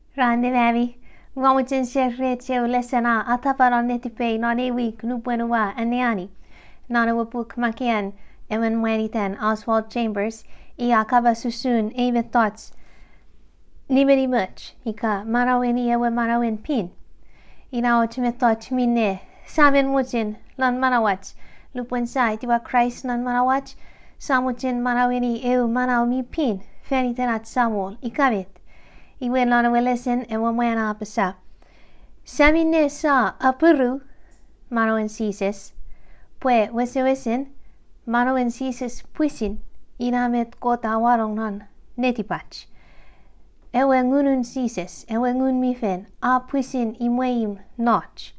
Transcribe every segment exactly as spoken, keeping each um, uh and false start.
Rande baby. Wamutin share cheo lesena atapara netipe non a week lupwen alleani. Nana pwuk makkeien ewen mwan itan Oswald Chambers I akaba Usun even thoughts. Nimeri much ika Manawen ewe Manawen pin. Ina ultimate thought mine saben mutin lan manawat lupwen sai tiwa Christ nan manawat samutin Manaweni ewe manaw mi pin fenitan at samol ikabit. Iwe lana lesen ewe mwan apasa. Samine sa apuru Manawen sises. Pwe wese wesen Manawen sises Pwisin inamet kota warong nan netipach. Ewe ngunun sises, ewe ngun mifen, a Pwisin imweim noch.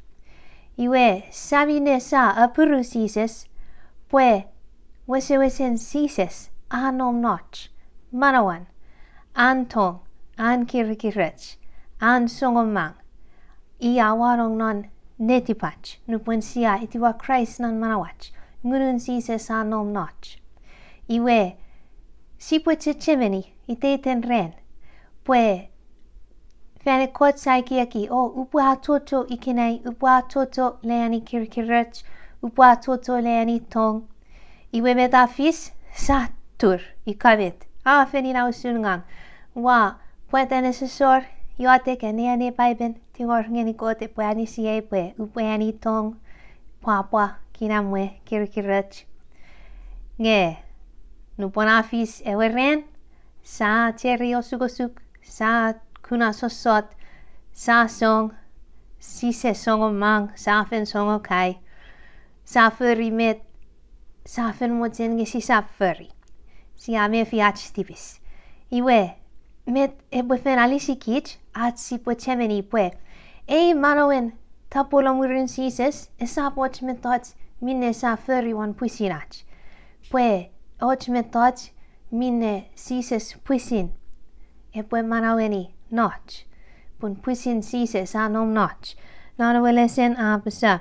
Iwe sabine sa apuru sises, pwe wese wesen sises, anom noch. Manawan, an tong, an kirikirech, an songomang. Iya warong nan netipach, nupwen siya itiwa Christ nan manawach. Ngunun sises anom noch. Iwe Sipwe chimeni iteten ren. Pwe fene kot saikiaki o upwa toto ikenai upwa toto leani kirkirech upwa toto leani tong. Iwe metafis satur ikabit. Ah feni na usungang. Wa pwete nesesor yote keneane baiben tingor ngeni kote pwe alisiei pwe upwe ani tong papa kinamwe kirkirech. Nge nuponafis ewe ren sa cherio sugosuk sa kuna sosot sa song sise songo mang sa fen songo kai sa furry met sa fen moten gesi sa furry si ame fiach tipis iwe met epwe fen alisi kich at Sipwe chemeni pwe e Manawen tapolo murin sises esa poch metot minne sa furry wan Pwisinach pwe och metot minne sises Pwisin epwe Manaweni noch pun Pwisin sises anom noch nana lesen apasa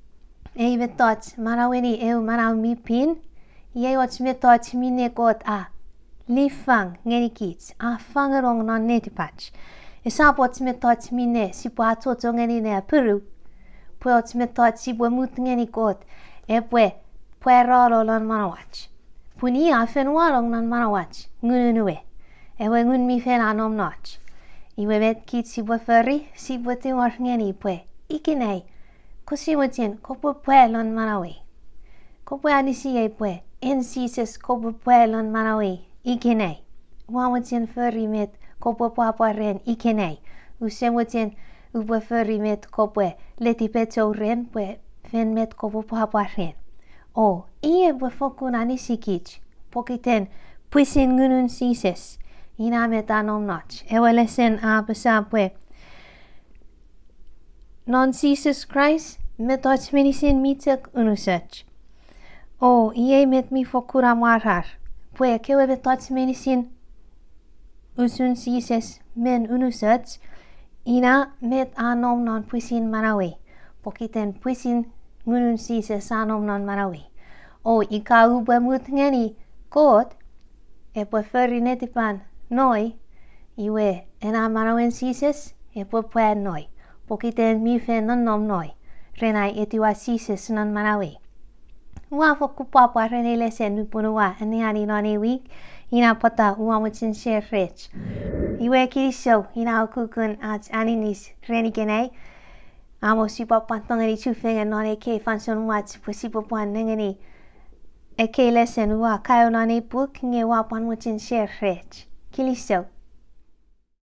e metot Manaweni eu manaw mi pin ye och metot minne kot a lifang ngeni kits a fangerong non netipach esa pot metot minne Sipwa toto ngeni ne puru pwe och metot Sipwe mut ngeni kot epwe pwe rolo lon manawach puni a fen warong nan manawach ngununue ewe ngun mi fen anom noch iwe vet kit Sipwe furry Sipwe tingor ngeni pwe ikenai kosi wotin kopwe pwe lon manawe kopwe alisiei pwe en sises kopwe pwe lon manawe ikenai wawotin furry met kopwe papa ren ikenai usem wotin upwe furry met kopwe letipeto ren pwe fen met kopwe papa ren o iye pwe fokun alisi kich pokiten Pwisin ngunun sises inamet anom noch ewe lesen apasa pwe non sises Christ metot meinisin mitek unusach o iye met mi fokura marhar pwe kewe metot meinisin usun sises men unusach ina met anom non Pwisin manawe pokiten Pwisin ngunun sises anom non manawe o ika ubwe mut ngeni kot epwe furry netipan noi iwe ena Manawen sises epwe pwe noi pokiten mi fen non nom noi renai etiwa sises non manawe wa fokupapa rene lesen nupunua alleani non a week ina pata uamutin share rich iwe Kilisou ina okukun at aninis renigenai amo Sipwap pantongeni chufengen non a ke fansoun wat pwe Sipwap nengeni eke lesen wa kayo non a pwuk nge wapan mutin share rich Kilisou